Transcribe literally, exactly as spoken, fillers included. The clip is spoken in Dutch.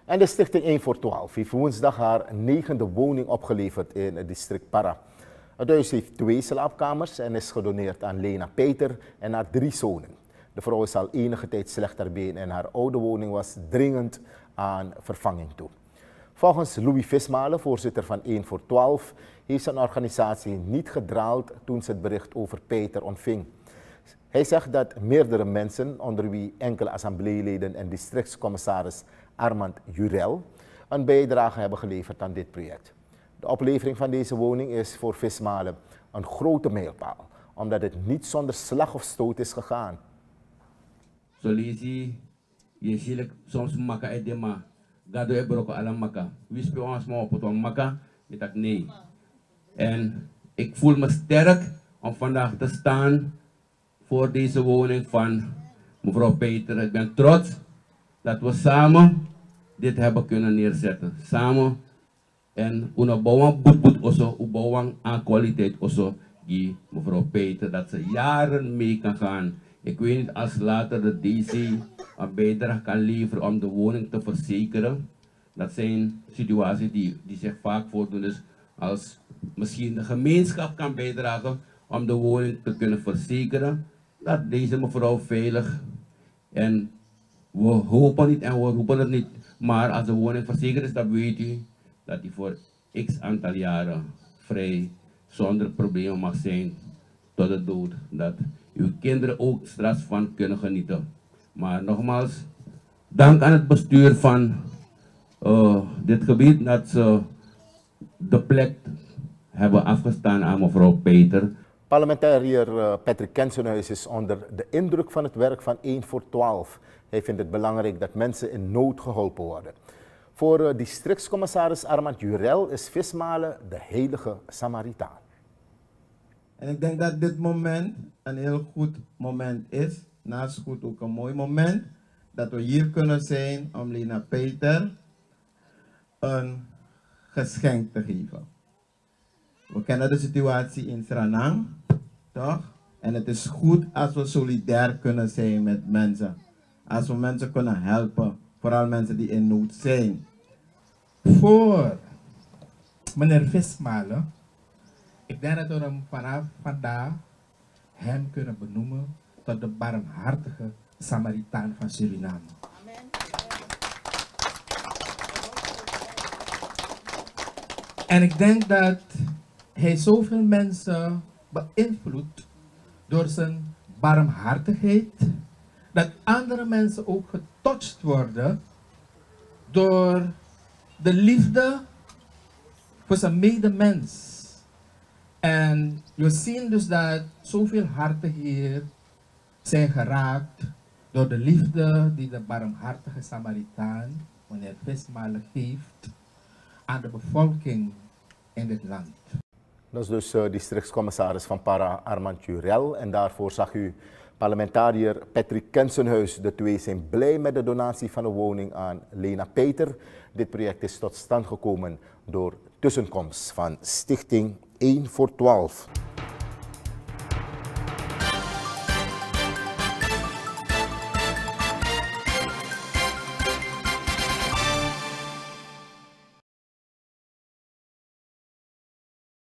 En de stichting één voor twaalf heeft woensdag haar negende woning opgeleverd in het district Para. Het huis heeft twee slaapkamers en is gedoneerd aan Lena Peter en haar drie zonen. De vrouw is al enige tijd slechter been en haar oude woning was dringend aan vervanging toe. Volgens Louis Vismalen, voorzitter van één voor twaalf, heeft zijn organisatie niet gedraald toen ze het bericht over Peter ontving. Hij zegt dat meerdere mensen, onder wie enkele assembleeleden en districtscommissaris Armand Jurel, een bijdrage hebben geleverd aan dit project. De oplevering van deze woning is voor Vismalen een grote mijlpaal, omdat het niet zonder slag of stoot is gegaan. Zo lees je, je ziet soms maka uit de ma, gado e broko ala maka. Wie speelt ons maar op het maka? Ik dacht nee. En ik voel me sterk om vandaag te staan voor deze woning van mevrouw Peter. Ik ben trots dat we samen dit hebben kunnen neerzetten. Samen en una bouwang boet boet oso, u bouwang aan kwaliteit oso, die mevrouw Peter, dat ze jaren mee kan gaan. Ik weet niet als later de D C een bijdrage kan leveren om de woning te verzekeren. Dat zijn situaties die, die zich vaak voordoen. Dus als misschien de gemeenschap kan bijdragen om de woning te kunnen verzekeren, dat deze mevrouw veilig, en we hopen niet en we roepen het niet, maar als de woning verzekerd is, dan weet u dat die voor x aantal jaren vrij zonder problemen mag zijn tot de dood. Dat uw kinderen ook straks van kunnen genieten. Maar nogmaals, dank aan het bestuur van uh, dit gebied dat ze de plek hebben afgestaan aan mevrouw Peter. Parlementariër Patrick Kensenhuis is onder de indruk van het werk van één voor twaalf. Hij vindt het belangrijk dat mensen in nood geholpen worden. Voor districtscommissaris Armand Jurel is Vismalen de heilige Samaritaan. En ik denk dat dit moment een heel goed moment is. Naast goed ook een mooi moment dat we hier kunnen zijn om Lena Peter een geschenk te geven. We kennen de situatie in Suriname, toch? En het is goed als we solidair kunnen zijn met mensen. Als we mensen kunnen helpen, vooral mensen die in nood zijn. Voor meneer Vismalen, ik denk dat we hem vanaf vandaag hem kunnen benoemen tot de barmhartige Samaritaan van Suriname. Amen. En ik denk dat hij zoveel mensen beïnvloedt door zijn barmhartigheid, dat andere mensen ook getouched worden door de liefde voor zijn medemens. En we zien dus dat zoveel harten hier zijn geraakt door de liefde die de barmhartige Samaritaan, meneer Vismalen, geeft aan de bevolking in dit land. Dat is dus uh, districtscommissaris van Para Armand Jurel en daarvoor zag u parlementariër Patrick Kensenhuis. De twee zijn blij met de donatie van de woning aan Lena Peter. Dit project is tot stand gekomen door tussenkomst van Stichting één voor twaalf.